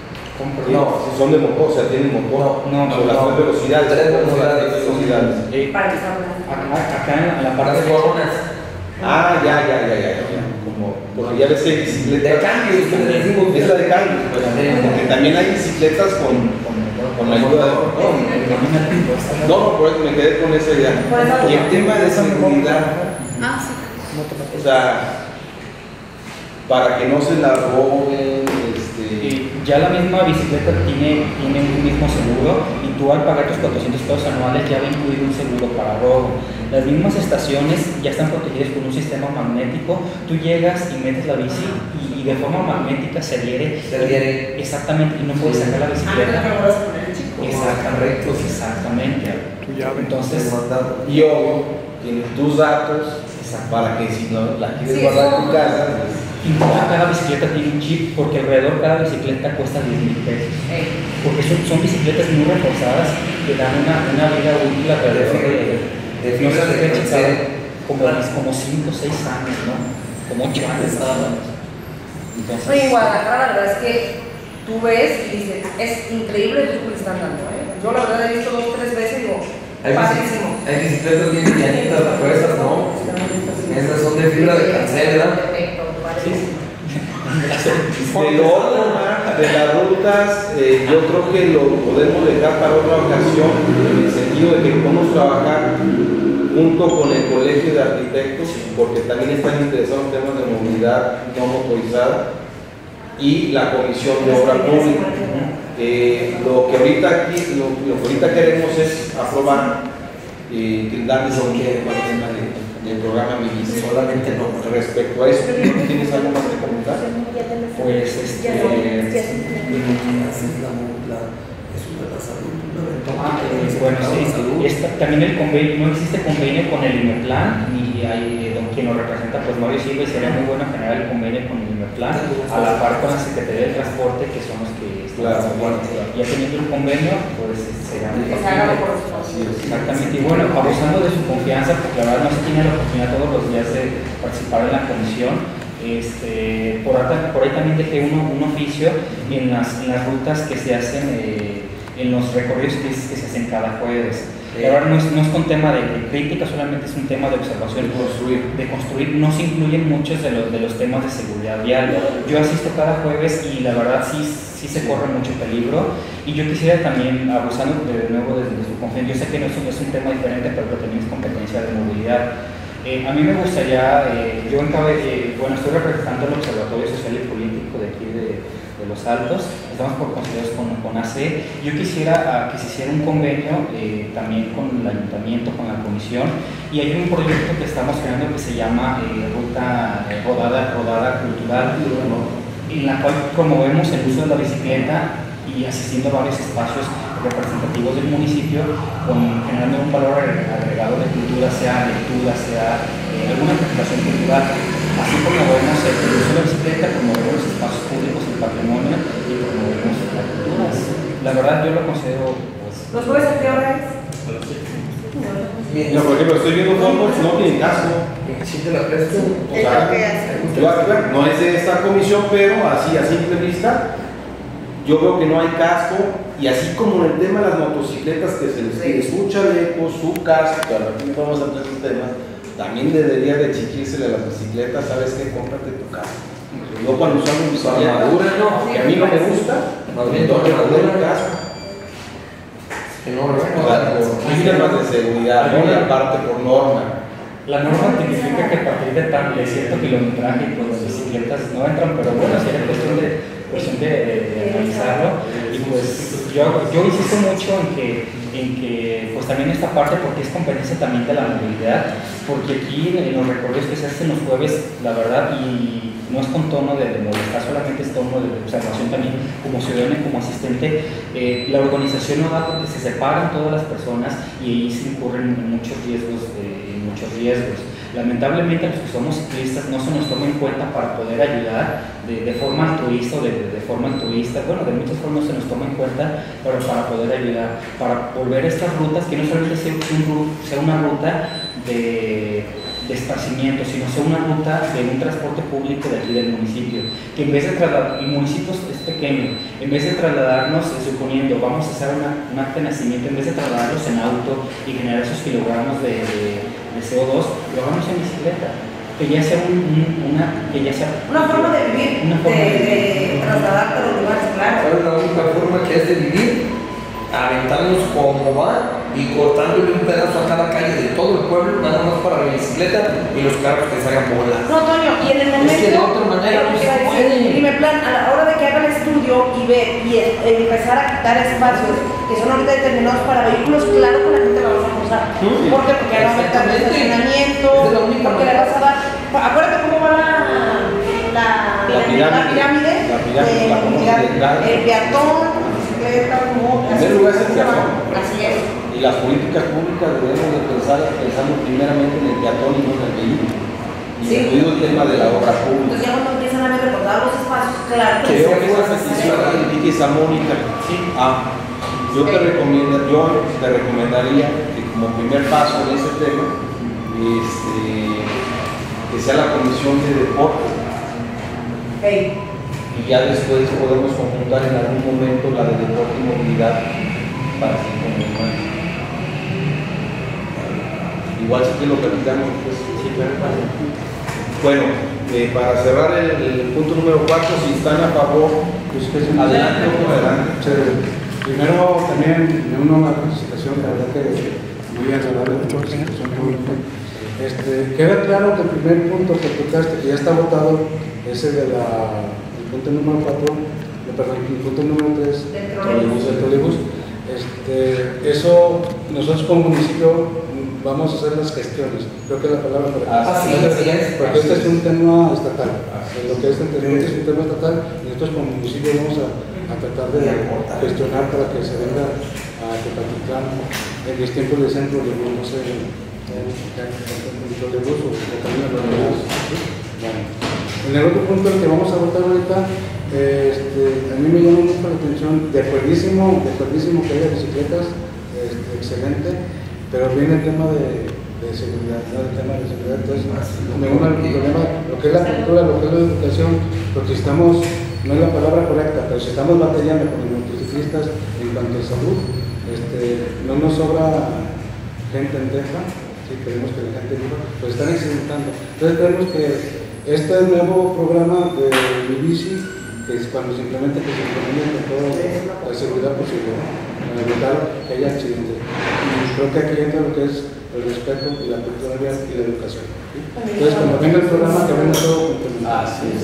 A: No, si son de motor, o sea, tienen motor.
C: No, no,
A: son las
C: no.
A: tres velocidades.
D: Tres
A: son las
D: velocidades.
A: tres velocidades.
C: eh,
B: Para que se hablen.
C: acá, acá en la parte
D: Las
C: de
D: coronas.
A: Ah, ya, ya, ya, ya, ya. Como, porque ya ves que hay bicicleta.
D: De cambio, ustedes decimos.
A: Es la de cambio, pues,
D: Sí.
A: porque también hay bicicletas con, con, con la ayuda de motor. No, no, por eso me quedé con esa idea.
B: Por eso-
A: Y el tema de seguridad,
E: Ah, sí.
A: o sea, para que no se la roben, este.
C: Eh, ya la misma bicicleta tiene, tiene un mismo seguro, y tú al pagar tus cuatrocientos pesos anuales ya va incluido un seguro para robo. Las mismas estaciones ya están protegidas con un sistema magnético. Tú llegas y metes la bici y, y de forma magnética se adhiere.
D: Se adhiere.
C: Exactamente, y no puedes
D: Sí.
C: sacar la
B: Ah, no
C: bicicleta.
B: te puedes poner el chico.
C: Exactamente, exactamente. Entonces,
A: Y obvio, tienes tus datos para que si no la quieres
B: Sí,
A: guardar en
B: eso-
A: tu casa, pues,
C: incluso cada bicicleta tiene un chip, porque alrededor cada bicicleta cuesta diez mil pesos.
B: Eh,
C: Porque son, son bicicletas muy reforzadas que dan una, una vida útil alrededor de,
D: De
C: no sé
D: fibra
C: si
D: de
C: te he checado,
D: calcero.
C: como, como cinco o seis años, ¿no? Como ocho años nada más. Entonces,
B: Oye, en Guadalajara la verdad es que tú ves y dices, es increíble el uso que le están dando. ¿eh? Yo la verdad he visto dos o tres veces y digo,
D: Hay,
B: padrísimo.
D: bici- hay bicicletas bien livianitas, las gruesas, ¿no? Esas son de fibra de cancel, ¿verdad?
B: Perfecto, padrísimo.
A: del otro, de las rutas, eh, yo creo que lo podemos dejar para otra ocasión, en el sentido de que podemos trabajar junto con el Colegio de Arquitectos, porque también están interesados en temas de movilidad no motorizada, y la Comisión de Obra Pública. Eh, lo, que ahorita aquí, lo, lo que ahorita queremos es aprobar, eh, darles un tema del programa Miguel. Solamente no. Respecto a eso, ¿tienes algo más que comentar?
C: Pues este. Ah, eh, bueno, sí, esta, también el convenio, no existe convenio con el IMEPLAN, y hay, don, quien lo representa, pues Mario Silva, y sería muy bueno generar el convenio con el IMEPLAN, a la par con la Secretaría del Transporte, que son los que están.
A: Claro, bueno,
C: ya teniendo el convenio, pues será muy fácil. Exactamente, y bueno, abusando de su confianza, porque la verdad no se tiene la oportunidad todos los días de participar en la comisión. Este, por, por ahí también dejé uno, un oficio en las, en las rutas que se hacen, eh, en los recorridos que, que se hacen cada jueves. La verdad no es, no es con tema de, de crítica, solamente es un tema de observación, de construir. De construir. No se incluyen muchos de los, de los temas de seguridad vial. Yo asisto cada jueves y la verdad sí, sí se corre mucho peligro, y yo quisiera también, abusando de nuevo desde su confianza, yo sé que no es, es un tema diferente, pero también es competencia de movilidad. Eh, a mí me gustaría, eh, yo encabe, eh, bueno, estoy representando el Observatorio Social y Político de aquí de, de Los Altos, estamos por considerados con, con A C. Yo quisiera uh, que se hiciera un convenio eh, también con el Ayuntamiento, con la Comisión, y hay un proyecto que estamos creando que se llama eh, Ruta eh, Rodada, Rodada Cultural, en la cual promovemos el uso de la bicicleta y asistiendo a varios espacios representativos del municipio, con, generando un valor agregado de cultura, sea lectura, sea eh, alguna presentación cultural. Así promovemos el uso de la bicicleta, promovemos los espacios públicos, el patrimonio, y promovemos la cultura. La verdad yo lo considero, pues...
B: ¿Los jueves a qué hora es?
A: No, por ejemplo, estoy viendo fotos, no tienen casco.
D: ¿Sí te la presto?
A: O sea, yo, no es de esta comisión, pero así a simple vista, yo veo que no hay casco, y así como en el tema de las motocicletas, que se les pide su chaleco, su casco, que ahora aquí vamos a hablar de esos temas, también debería de exigírsele a las bicicletas, ¿sabes qué? Cómprate tu casco. Yo cuando uso mi bicicleta, que a mí no me gusta, no me toca el casco.
D: No, no,
A: hay temas de seguridad, ¿no? Y aparte por norma.
C: La norma tipifica que a partir de, tan, de cierto kilometraje, pues las bicicletas no entran, pero bueno, sería cuestión de, cuestión de, de, de analizarlo. Y pues yo, yo insisto mucho en que, en que pues también esta parte, porque es competencia también de la movilidad, porque aquí en los recorridos que se hacen los jueves, la verdad, y no es con tono de, de molestar, solamente es tono de observación también, como ciudadano y como asistente, eh, la organización no da porque se separan todas las personas y ahí se incurren en muchos riesgos, eh, en muchos riesgos. Lamentablemente los que somos ciclistas no se nos toma en cuenta para poder ayudar de, de forma altruista o de, de, de forma altruista, bueno, de muchas formas se nos toma en cuenta, pero para poder ayudar, para volver estas rutas, que no solamente sea, un, sea una ruta de, de esparcimiento, sino sea una ruta de un transporte público de aquí del municipio, que en vez de trasladar, el municipio es pequeño, en vez de trasladarnos, suponiendo, vamos a hacer una, un acta de nacimiento, en vez de trasladarlos en auto y generar esos kilogramos de, de de C O dos, lo hagamos en bicicleta, que ya sea un, un, una, que ya sea
B: una forma de vivir,
C: una forma
B: de,
C: de,
B: de trasladarte a los lugares, claro.
D: Es la única forma que es de vivir, aventándonos como va y cortándole un pedazo a cada calle de todo el pueblo, nada más para la bicicleta y los carros que salgan bolas.
B: No, Toño, y en el momento,
D: es que de otra manera no se puede.
B: Dime, plan, a la hora de que haga el estudio y ver y eh, empezar a quitar espacios que son ahorita determinados para vehículos, claro que la gente la va a usar.
D: Sí,
B: ¿Por qué? Porque ahora aumentar el estacionamiento, porque le vas a dar. Acuérdate cómo va la, la,
A: la pirámide,
B: la pirámide,
A: la pirámide,
B: de,
A: la comunidad,
B: el peatón, la bicicleta, como.
A: En primer lugar es el peatón.
B: Así es.
A: Y las políticas públicas debemos de pensar pensando primeramente en el peatón y no en el vehículo.
B: Sí.
A: Incluido el tema de la obra pública.
B: Entonces ya cuando empiezan a ver recordados los espacios, claro que
A: Creo que
B: sí,
A: esa petición que indiques a Mónica, sí. ah, yo, te recomiendo, yo te recomendaría que como primer paso en ese tema, este, que sea la comisión de deporte.
B: Hey.
A: Y ya después podemos conjuntar en algún momento la de deporte y movilidad para que continuar. Igual si que lo platicamos, pues sí, pero Bueno, eh, para cerrar el, el punto número cuatro, si están a favor,
G: pues que es
A: adelante, adelante.
G: Primero, también me uno a la participación, la verdad que muy agradable la participación pública. Este, queda claro que el primer punto que tocaste, que ya está votado, es el de la, el punto número cuatro, perdón, el punto número tres, del trolebús. Este, eso, nosotros como municipio vamos a hacer las gestiones, creo que es la palabra correcta.
D: Ah, sí, sí, sí,
G: porque este es un tema estatal, en lo que es entendido es un tema estatal, y nosotros como municipio vamos a, a tratar de gestionar para que se venga a Tepatitlán en mis tiempos de centro de no sé, en el bus o camino de los bueno. En el otro punto que vamos a votar ahorita, este, a mí me llama mucho la atención, de acuerdísimo, de acuerdísimo que haya bicicletas, este, excelente. Pero viene el tema de, de seguridad, ¿no? El tema de seguridad, entonces me une el problema, lo que es la cultura, lo que es la educación, porque estamos, no es la palabra correcta, pero si estamos batallando con los motociclistas en cuanto a salud, este, no nos sobra gente en Texas, sí, queremos que la gente viva, pues están accidentando. Entonces creemos que este nuevo programa de mi bici, que es cuando se implemente, que se implemente con toda la seguridad posible, para evitar que haya accidentes. Y creo que aquí entra lo que es el respeto y la cultura vial y la educación. ¿Sí? Entonces, cuando venga el programa, que venga todo complementado.
A: Así es.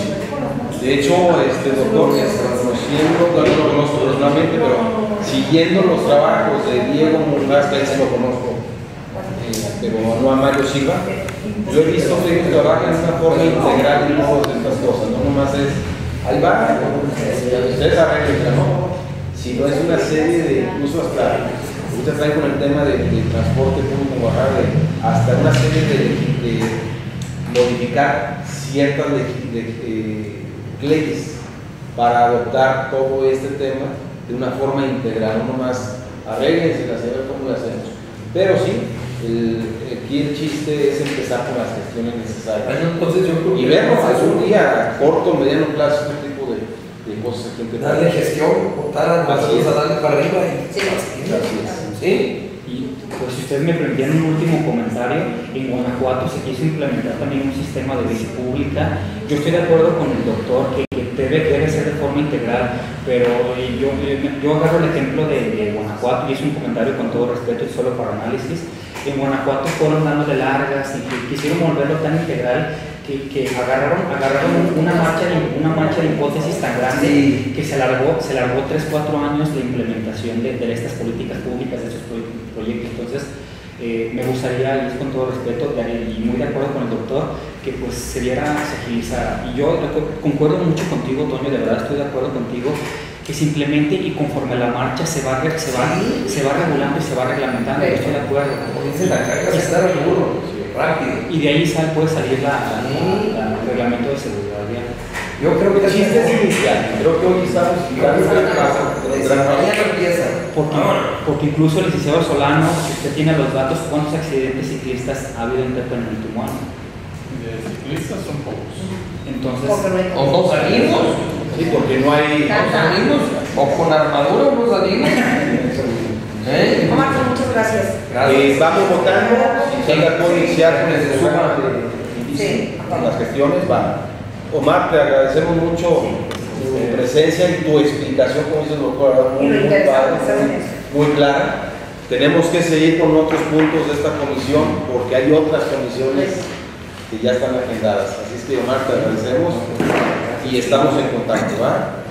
A: De hecho, este doctor, conociendo, no lo conozco personalmente, pero siguiendo los trabajos de Diego Murgas, que él sí lo conozco, eh, pero no a Mario Silva, yo he visto que ellos trabajan de una forma integral en todas estas cosas, no nomás es, ahí va, ustedes arreglan, ¿no? Sino es una serie de, incluso hasta, ahorita traen con el tema de, de transporte público en Oaxaca, de, hasta una serie de, de modificar ciertas de, de, de, leyes para adoptar todo este tema de una forma integral, no más arreglense las ideas cómo lo hacemos. Pero sí, el, aquí el chiste es empezar con las gestiones necesarias.
D: Bueno, entonces yo creo
A: y verlo a un día, corto, mediano plazo, este tipo de, de cosas aquí en
D: darle gestión, votar a nosotros a darle para arriba y
B: sí.
D: ¿Sí?
C: Y pues si ustedes me permitían un último comentario, en Guanajuato se quiso implementar también un sistema de bici pública. Yo estoy de acuerdo con el doctor que, que debe, debe ser de forma integral, pero yo, yo agarro el ejemplo de, de Guanajuato y es un comentario con todo respeto y solo para análisis. En Guanajuato fueron dándole largas y que quisieron volverlo tan integral que, que agarraron, agarraron una, marcha de, una marcha de hipótesis tan grande sí. que se alargó, se alargó tres cuatro años la implementación de, de estas políticas públicas, de estos proyectos. Entonces, eh, me gustaría, y es con todo respeto, y muy de acuerdo con el doctor, que pues se diera, se agilizara. Y yo concuerdo mucho contigo, Toño, de verdad estoy de acuerdo contigo, que simplemente y conforme la marcha se va, se va, sí. se va regulando y se va reglamentando. Yo estoy de acuerdo.
D: Como dice la carga, se está seguro, rápido.
C: Y de ahí sal, puede salir la, sí. la, la, el reglamento de seguridad vial.
D: Yo creo que
A: el chiste es inicial. Creo que hoy estamos dando el paso.
D: Mañana empieza.
C: Porque, porque incluso el licenciado Solano, si usted tiene los datos, ¿cuántos accidentes ciclistas ha habido en Tepa en el último año?
F: De ciclistas son pocos.
C: Entonces,
D: o no salimos.
A: Sí, porque no hay.
D: ¿No salimos? O con armadura no salimos. ¿Eh?
B: Omar, muchas gracias.
D: gracias.
A: Eh, vamos votando. Si se puede iniciar con el programa de
B: sí.
A: las gestiones, va. Omar, te agradecemos mucho tu presencia y tu explicación, como dice el doctor, muy, muy, padre, muy clara. Tenemos que seguir con otros puntos de esta comisión porque hay otras comisiones que ya están agendadas. Así es que, Omar, te agradecemos y estamos en contacto, ¿va?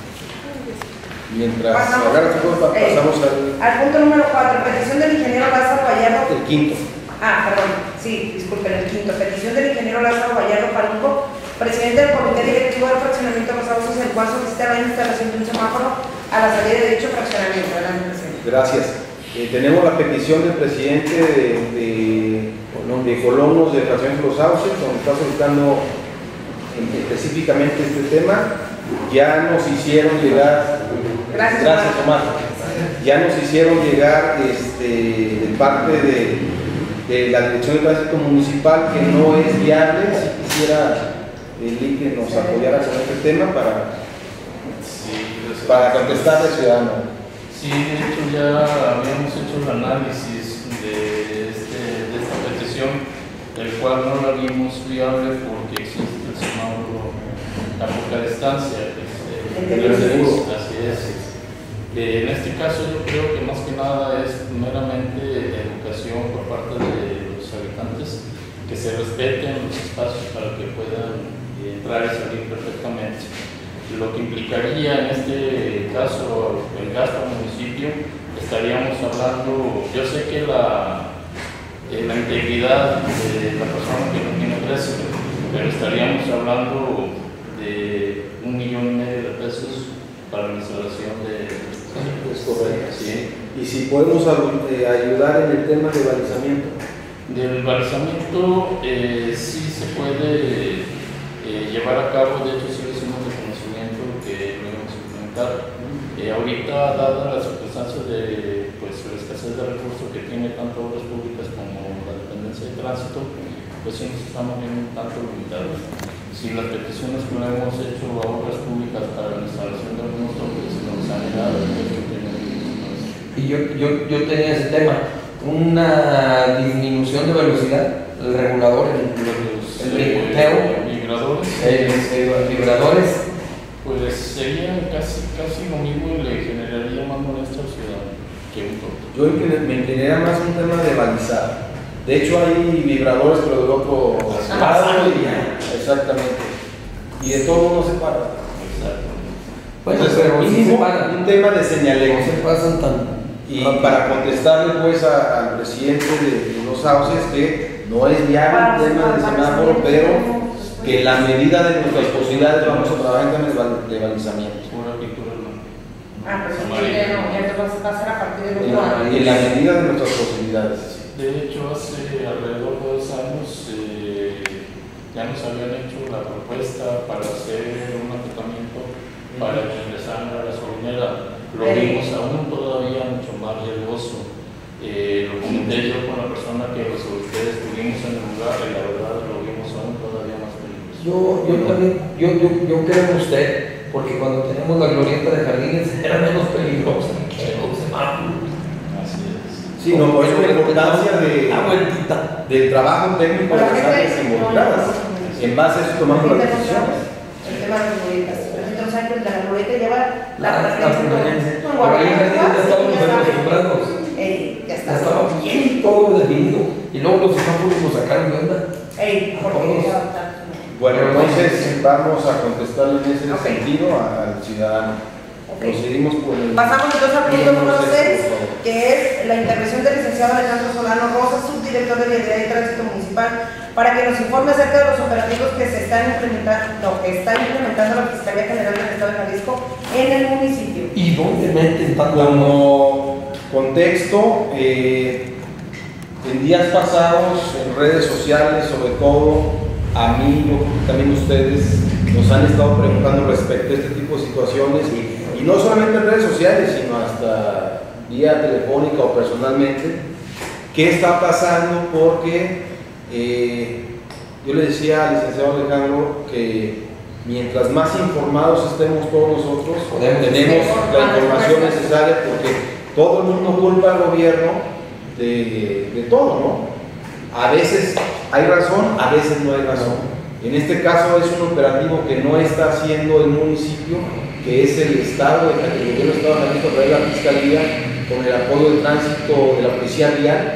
A: Mientras
B: pasamos,
A: agarras tu cosa,
B: eh,
A: pasamos al,
B: al punto número cuatro, petición del ingeniero Lázaro Gallardo.
A: El quinto.
B: Ah, perdón, sí, disculpen, el quinto. Petición del ingeniero Lázaro Gallardo Paluco, presidente del Comité Directivo del Fraccionamiento Los Sauces, en el cual solicita la instalación de un semáforo a la salida de dicho fraccionamiento.
A: Gracias. Eh, tenemos la petición del presidente de, de, de Colonos de Fraccionamiento Los Sauces, donde está solicitando específicamente este tema. Ya nos hicieron llegar,
B: gracias,
A: gracias Omar, ya nos hicieron llegar este, de parte de, de la Dirección de Tránsito Municipal que no es viable. Si quisiera el I C E nos apoyara con este tema para,
F: sí,
A: para contestarle al ciudadano.
F: Sí, de hecho ya habíamos hecho el análisis de, este, de esta petición, el cual no la vimos viable porque existe el semáforo a poca distancia. Este, así es. Eh, en este caso yo creo que más que nada es meramente educación por parte de los habitantes, que se respeten los espacios para que puedan eh, entrar y salir perfectamente. Lo que implicaría en este caso el gasto al municipio, estaríamos hablando, yo sé que la, eh, la integridad de la persona que no tiene precio, pero estaríamos hablando de un millón y medio de pesos para la instalación de...
A: Es correcto, sí. Y si podemos eh, ayudar en el tema de balizamiento.
F: Del balizamiento eh, sí se puede eh, llevar a cabo, de hecho sí hicimos el conocimiento que lo íbamos a implementar. Eh, ahorita, dada las circunstancias de pues, la escasez de recursos que tiene tanto obras públicas como la dependencia de tránsito, pues sí nos estamos viendo un tanto limitados. Si las peticiones que le hemos hecho a obras públicas para la instalación de algunos toques nos han llegado,
D: y yo, yo, yo tenía ese tema, una disminución de velocidad, el regulador, el, el ricoteo,
F: vibradores,
D: los vibradores,
F: pues sería casi, casi lo mismo y le generaría más molestia al ciudadano que un toque.
A: Yo me inclinaría más un tema de balizar. De hecho hay vibradores pero del otro lado y ya, exactamente. Y de todo uno se para.
F: Exacto.
D: Bueno,
A: entonces,
D: pero
A: mínimo,
D: sí se pagan.
A: un tema de señaleo.
D: No se pasan tan.
A: Y para contestarle pues a, al presidente de, de los sauces que no es viable el tema del semáforo, pero que la medida de nuestras posibilidades vamos a trabajar en temas de balizamiento.
B: Ah, pues ya no, ya te vas a pasar a partir del otro año.
A: En la medida de nuestras posibilidades.
F: De hecho, hace alrededor de dos años eh, ya nos habían hecho la propuesta para hacer un tratamiento para ingresar a la gasolinera. Lo vimos aún todavía mucho más riesgoso. Eh, lo comenté yo con la persona que los ustedes tuvimos en el lugar y la verdad lo vimos aún todavía más peligroso.
D: Yo, yo también, yo, yo, yo creo en usted, porque cuando teníamos la glorieta de jardines era menos peligrosa que los semáforos.
A: Sí, no, por eso la importancia de,
D: la vueltita
A: del trabajo técnico de las áreas involucradas. En base a eso tomamos las decisiones.
B: El tema de las glorietas. Entonces, antes de la glorieta lleva la
D: permanencia. Pero ahí ya estábamos acostumbrados.
B: Ya está.
D: Estaba bien todo definido. Y luego los semáforos nos sacaron de onda.
B: Ey, porque
A: bueno, entonces vamos a contestarle en ese okay. sentido al ciudadano. Okay. Procedimos por el...
B: Pasamos entonces al punto número seis, que es la intervención del licenciado Alejandro Solano Rosa, subdirector de Vialidad y Tránsito Municipal, para que nos informe acerca de los operativos que se están implementando, no, que está implementando la Fiscalía General del Estado de Jalisco en el municipio.
D: ¿Y dónde meten tanto?
A: Como contexto, eh, en días pasados, en redes sociales, sobre todo, a mí, yo creo que también ustedes nos han estado preguntando respecto a este tipo de situaciones y, y no solamente en redes sociales, sino hasta vía telefónica o personalmente, qué está pasando porque eh, yo le decía al licenciado Alejandro que mientras más informados estemos todos nosotros, tenemos la información necesaria porque todo el mundo culpa al gobierno de, de todo, ¿no? A veces hay razón, a veces no hay razón. En este caso es un operativo que no está haciendo el municipio, que es el Estado, el gobierno del Estado de Jalisco a través de la Fiscalía, con el apoyo de tránsito de la Policía Vial.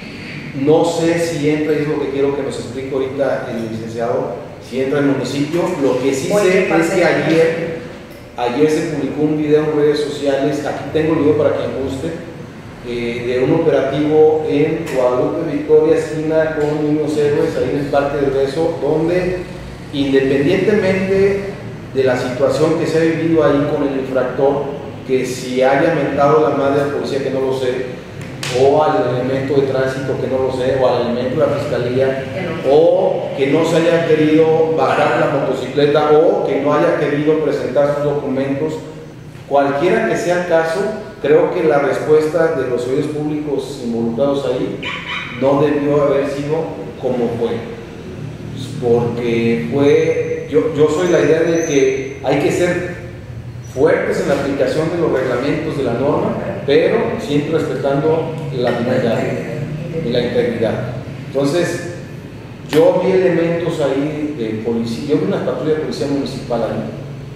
A: No sé si entra, y es lo que quiero que nos explique ahorita el licenciado, si entra el municipio. Lo que sí sé es que ayer, ayer se publicó un video en redes sociales, aquí tengo el video para quien guste, Eh, de un operativo en Guadalupe Victoria, esquina con Niños Héroes, ahí en el Parque del Beso, donde independientemente de la situación que se ha vivido ahí con el infractor, que si haya mentado la madre de la policía, que no lo sé, o al elemento de tránsito, que no lo sé, o al elemento de la fiscalía, o que no se haya querido bajar la motocicleta, o que no haya querido presentar sus documentos, cualquiera que sea el caso, creo que la respuesta de los servidores públicos involucrados ahí no debió haber sido como fue, porque fue, yo, yo soy la idea de que hay que ser fuertes en la aplicación de los reglamentos de la norma, pero siempre respetando la dignidad y la integridad. Entonces, Yo vi elementos ahí de policía, yo vi una patrulla de policía municipal ahí.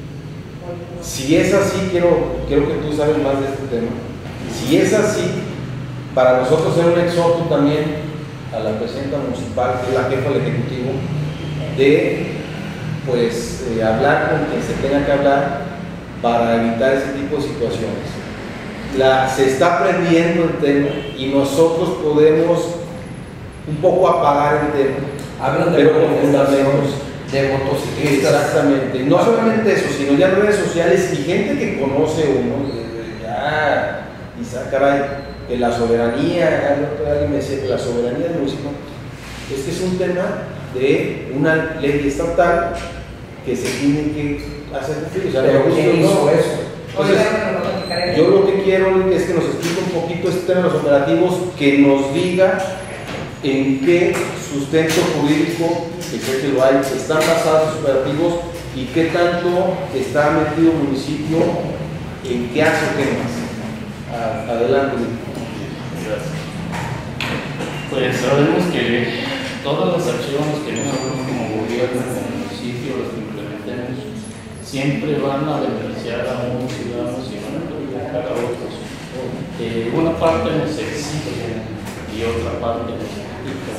A: Si es así, quiero, quiero que tú sabes más de este tema. Si es así, para nosotros es un exhorto también a la presidenta municipal, que es la jefa del Ejecutivo, de pues eh, hablar con quien se tenga que hablar para evitar ese tipo de situaciones. La, se está aprendiendo el tema y nosotros podemos un poco apagar el tema.
D: Hablan de
A: pero con fundamentos
D: de motociclistas.
A: Exactamente. No solamente eso, sino ya redes sociales y gente que conoce uno, ya, y saca, caray, que la soberanía, alguien me decía que la soberanía del municipio, es que es un tema de una ley estatal que se tiene que hacer cumplir. O sea,
D: ¿pero quién hizo
A: no,
D: eso?
A: Entonces, yo lo que quiero es que nos explique un poquito este tema de los operativos, que nos diga en qué sustento jurídico, que sé que lo hay, están basados los operativos y qué tanto está metido el municipio, en qué hace o qué más. Adelante.
F: Gracias. Pues sabemos que todas las acciones que nosotros como gobierno, como municipio, las que implementemos, siempre van a beneficiar a unos ciudadanos y van a perjudicar a otros. Eh, una parte nos exige y otra parte nos critica.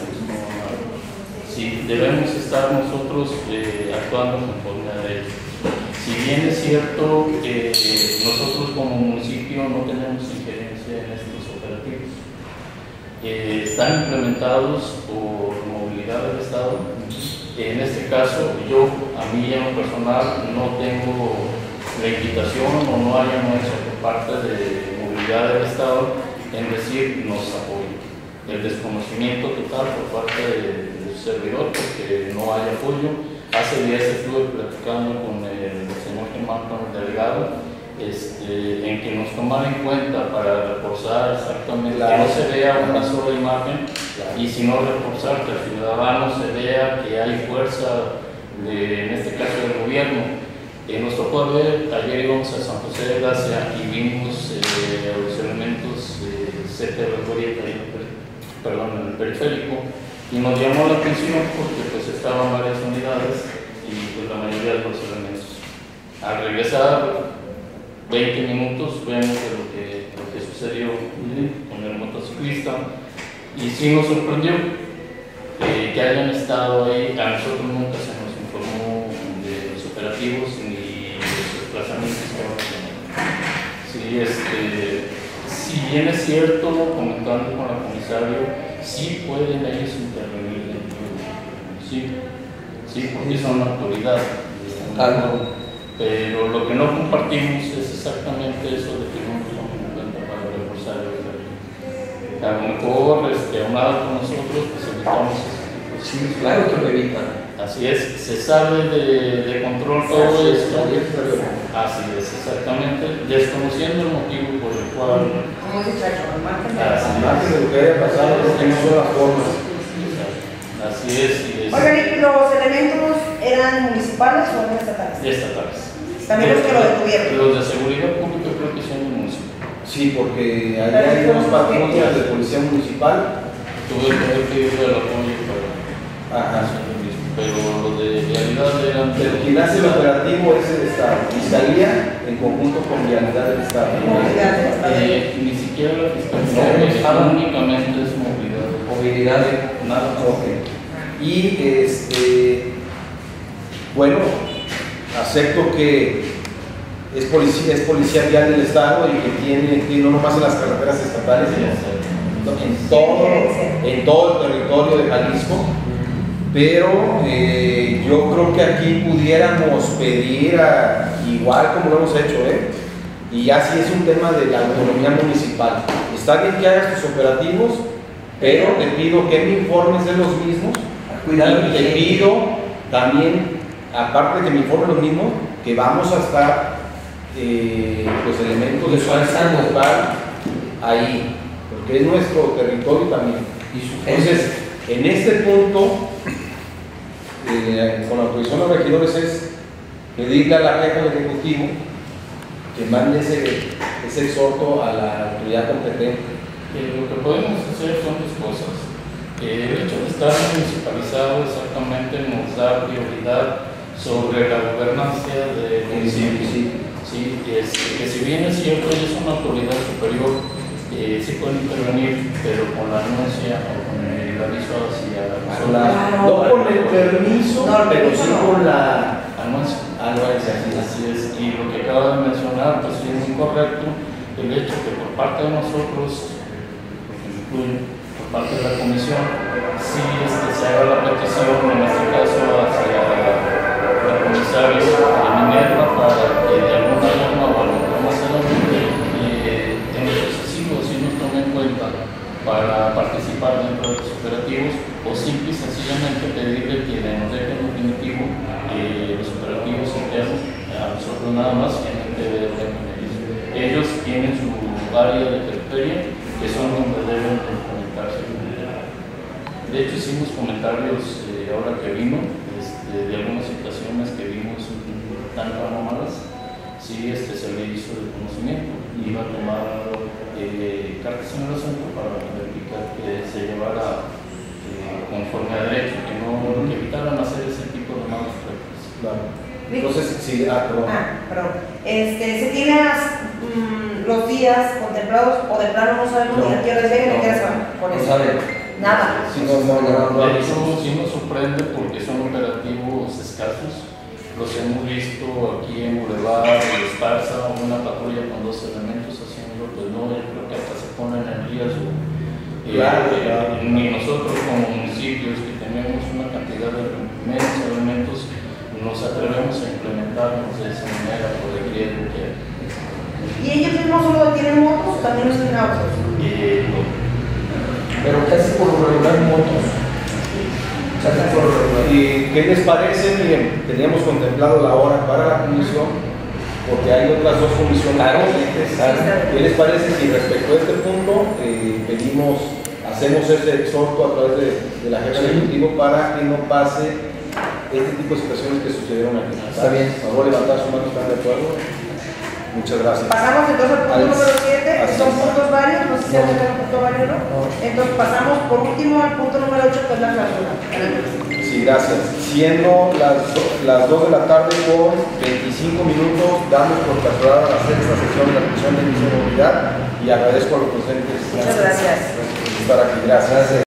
F: Si debemos estar nosotros eh, actuando conforme a ello. Si bien es cierto que eh, nosotros como municipio no tenemos injerencia en estos operativos, eh, están implementados por movilidad del Estado. En este caso, yo, a mí en lo personal, no tengo la invitación o no hay anuencia por parte de movilidad del Estado en decir nos apoya. El desconocimiento total por parte de servidor porque no hay apoyo. Hace días estuve platicando con el señor Germán Delgado este, en que nos tomara en cuenta para reforzar exactamente, claro, que no se vea una sola imagen, claro, y si no reforzar que el ciudadano se vea que hay fuerza de, en este caso del gobierno. Eh, nos tocó ver, ayer íbamos a San José de Gracia y vimos eh, los elementos eh, cerca de la glorieta, perdón, en el periférico, y nos llamó la atención porque pues estaban varias unidades y pues la mayoría de los elementos. Al regresar veinte minutos vemos de lo que, lo que sucedió con el motociclista y sí nos sorprendió eh, que hayan estado ahí. A nosotros nunca se nos informó de los operativos ni de los desplazamientos que van a tener. Sí, este, si bien es cierto, comentando con el comisario, sí pueden ellos intervenir en el municipio, sí, porque son autoridad,
D: claro,
F: pero lo que no compartimos es exactamente eso de que no nos tomen en cuenta para reforzar el territorio. A lo mejor, este, aunado con nosotros, pues evitamos ese tipo de
D: sí, claro que lo evitan.
F: Así es, se sabe de, de control todo esto. Así es, exactamente, desconociendo el motivo por el cual.
B: ¿Cómo se trata? ¿El margen?
A: Al margen de lo que haya pasado, no son las formas.
F: Así es. Y es
B: Oigan, ¿los elementos eran municipales o eran estatales?
F: estatales.
B: También los que lo detuvieron.
F: Los de seguridad pública creo que son del municipio.
A: Sí, porque allá hay dos patrullas de policía municipal.
F: Tuve que pedirle el apoyo para
A: Ajá.
F: hacer lo mismo. Pero los de vialidad eran.
A: Pero quien hace el operativo es el Estado. Fiscalía en conjunto con vialidad del Estado.
F: Eh, ni siquiera la fiscalía, no, Estado únicamente es movilidad.
D: Movilidad,
F: Nada.
A: Ok. Y este, bueno, acepto que es policía, es policía vial del Estado y que tiene, que no nomás en las carreteras estatales, sino en todo, en todo el territorio de Jalisco. Pero eh, yo creo que aquí pudiéramos pedir, a, igual como lo hemos hecho, ¿eh? Y ya sí es un tema de la autonomía municipal. Está bien que hagas tus operativos, pero te pido que me informes de los mismos.
D: Cuidado,
A: y te pido también, aparte de que me informes los mismos, que vamos a estar eh, pues elementos de fuerza local ahí, porque es nuestro territorio también. Entonces, en este punto, eh, con la autorización de los regidores, es pedirle a la jefa del Ejecutivo que mande ese, ese exhorto a la autoridad competente.
F: Eh, lo que podemos hacer son dos cosas. Eh, el hecho de estar municipalizado exactamente nos da prioridad sobre la gobernancia del municipio. Sí, sí, es, que si bien es cierto, ellos son una autoridad superior, eh, sí pueden intervenir, pero con la anuncia o con el aviso hacia
A: la, no con el permiso, no, pero sí con la
F: anuncia.
A: anuncia.
F: Así es, y lo que acaba de mencionar, pues sí es muy correcto, el hecho que por parte de nosotros, porque me incluye, por parte de la comisión, sí este, se haga la petición, en este caso hacia el comisario de Minerva, para que de alguna forma o algo más adelante eh, en los sucesivos sí nos tome en cuenta para participar dentro de los operativos, o simple y sencillamente pedirle que nos dejen definitivo eh, los operativos internos, a nosotros nada más tienen que ver con ellos. Ellos tienen su área de periferia, que son donde deben conectarse. De hecho, hicimos comentarios eh, ahora que vino, este, de algunas situaciones que vimos tan anómalas. Sí, este se le hizo de conocimiento, iba a tomar eh, cartas en el asunto para verificar que se llevara eh, conforme a derecho, que no que evitaran hacer ese tipo de malos prácticas.
A: Claro. Entonces, sí, ah, perdón.
B: Ah, perdón. Este, ¿se tienen mm, los días contemplados o de plano no sabemos ni a qué horas llegan ni a qué horas van? Con eso.
D: No saben.
B: Nada.
A: Sí, no, no, no, no,
F: de hecho, sí nos sorprende porque son operativos escasos. Los hemos visto aquí en Boulevard, en Esparza, una patrulla con dos elementos haciendo, pues no, yo creo que hasta se ponen en riesgo.
A: Claro,
F: eh,
A: claro.
F: Ni nosotros como municipios que tenemos una cantidad de medios elementos nos atrevemos a implementarnos de esa manera por el riesgo que hay.
B: ¿Y ellos mismos solo tienen motos o también los tienen autos?
F: Eh, no.
D: Pero casi por lo regular motos. Casi por lo regular.
A: ¿Y qué les parece? Miren, teníamos contemplado la hora para la comisión, porque hay otras dos comisiones pendientes. ¿Qué les parece si respecto a este punto eh, pedimos, hacemos este exhorto a través de, de la jefa del ejecutivo para que no pase este tipo de situaciones que sucedieron aquí?
D: Está bien.
A: Por favor, levantar su mano, ¿están de acuerdo? Muchas gracias.
B: Pasamos entonces al punto
A: Al-
B: número siete,
A: así
B: son
A: es.
B: puntos varios, no sé si
D: No.
B: hay un punto válido, ¿no?
D: No.
B: Entonces pasamos por último al punto número ocho, que es la clausura.
A: Sí, gracias. Siendo las, do- las dos de la tarde con veinticinco minutos, damos por clausurada la sexta sesión de la Comisión de Movilidad y agradezco a los presentes
B: Muchas gracias.
A: por estar aquí. Gracias.